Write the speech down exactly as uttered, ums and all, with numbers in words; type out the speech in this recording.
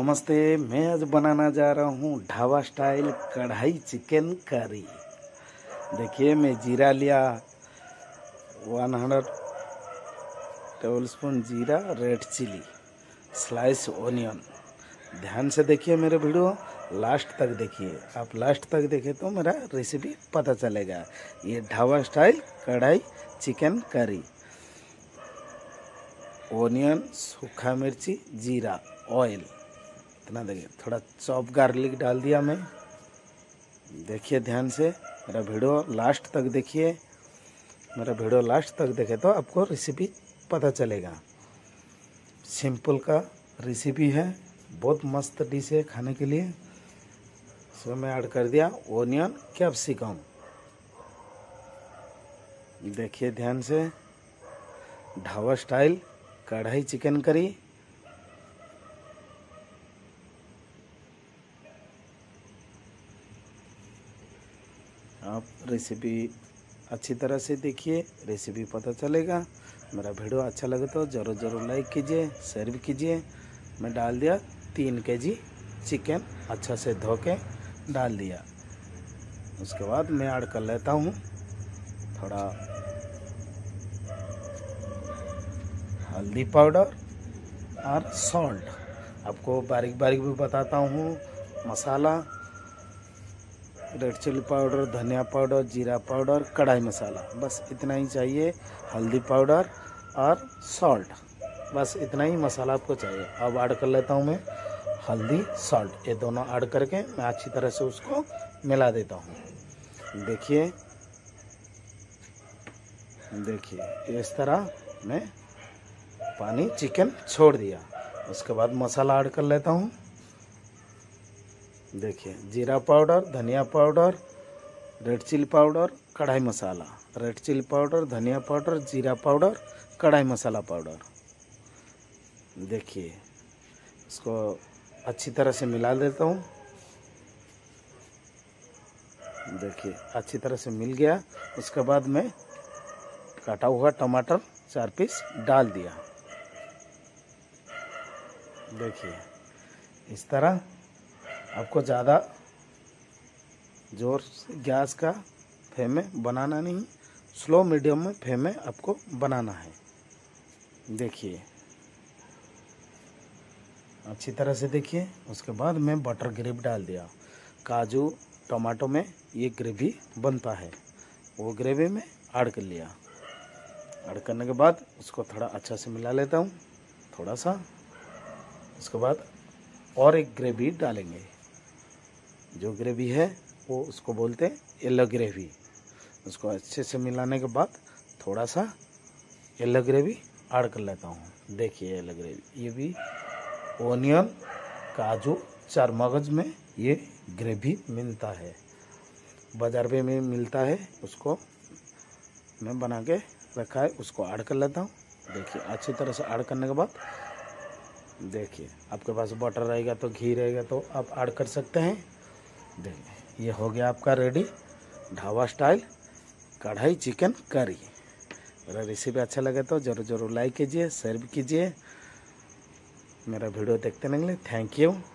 नमस्ते। मैं आज बनाना जा रहा हूँ ढाबा स्टाइल कढ़ाई चिकन करी। देखिए मैं जीरा लिया वन हंड्रेड टेबल स्पून जीरा, रेड चिली, स्लाइस ओनियन। ध्यान से देखिए मेरे वीडियो लास्ट तक देखिए। आप लास्ट तक देखें तो मेरा रेसिपी पता चलेगा। ये dhaba style kadai chicken curry. Onion, सूखा मिर्ची, जीरा, ऑयल इतना देखिए। थोड़ा चॉप गार्लिक डाल दिया मैं। देखिए ध्यान से मेरा वीडियो लास्ट तक देखिए। मेरा वीडियो लास्ट तक देखे तो आपको रेसिपी पता चलेगा। सिंपल का रेसिपी है, बहुत मस्त डिश है खाने के लिए। इसमें मैं ऐड कर दिया ओनियन, कैप्सिकम। देखिए ध्यान से ढाबा स्टाइल कढ़ाई चिकन करी। आप रेसिपी अच्छी तरह से देखिए, रेसिपी पता चलेगा। मेरा वीडियो अच्छा लगे तो ज़रूर ज़रूर लाइक कीजिए, शेयर भी कीजिए। मैं डाल दिया तीन केजी चिकन, अच्छा से धो के डाल दिया। उसके बाद मैं ऐड कर लेता हूँ थोड़ा हल्दी पाउडर और सॉल्ट। आपको बारीक बारीक भी बताता हूँ। मसाला रेड चिली पाउडर, धनिया पाउडर, जीरा पाउडर, कढ़ाई मसाला, बस इतना ही चाहिए। हल्दी पाउडर और सॉल्ट, बस इतना ही मसाला आपको चाहिए। अब ऐड कर लेता हूँ मैं हल्दी, सॉल्ट। ये दोनों ऐड करके मैं अच्छी तरह से उसको मिला देता हूँ। देखिए देखिए इस तरह मैं पानी चिकन छोड़ दिया। उसके बाद मसाला ऐड कर लेता हूँ। देखिए जीरा पाउडर, धनिया powder, red chilli powder, kadai masala, red chilli powder, धनिया पाउडर, जीरा पाउडर, कढ़ाई मसाला पाउडर। देखिए इसको अच्छी तरह से मिला देता हूँ। देखिए अच्छी तरह से मिल गया। उसके बाद मैं काटा हुआ टमाटर चार पीस डाल दिया। देखिए इस तरह आपको ज़्यादा जोर से गैस का फ्लेम में बनाना नहीं, स्लो मीडियम में फ्लेम में आपको बनाना है। देखिए अच्छी तरह से देखिए। उसके बाद मैं बटर ग्रेवी डाल दिया। काजू टमाटो में ये ग्रेवी बनता है, वो ग्रेवी में ऐड कर लिया। ऐड करने के बाद उसको थोड़ा अच्छा से मिला लेता हूँ थोड़ा सा। उसके बाद और एक ग्रेवी डालेंगे। जो ग्रेवी है वो उसको बोलते हैं येलो ग्रेवी। उसको अच्छे से मिलाने के बाद थोड़ा सा येलो ग्रेवी ऐड कर लेता हूँ। देखिए येलो ग्रेवी, ये भी ओनियन, काजू, चार मगज में ये ग्रेवी मिलता है, बाजार में में मिलता है। उसको मैं बना के रखा है, उसको ऐड कर लेता हूँ। देखिए अच्छी तरह से ऐड करने के बाद देखिए आपके पास बटर रहेगा तो घी रहेगा तो आप ऐड कर सकते हैं। देखिए ये हो गया आपका ready dhaba style kadai chicken curry. मेरा रेसिपी अच्छा लगे तो ज़रूर ज़रूर लाइक कीजिए, शेयर भी कीजिए। मेरा वीडियो देखते रहने के लिए थैंक यू।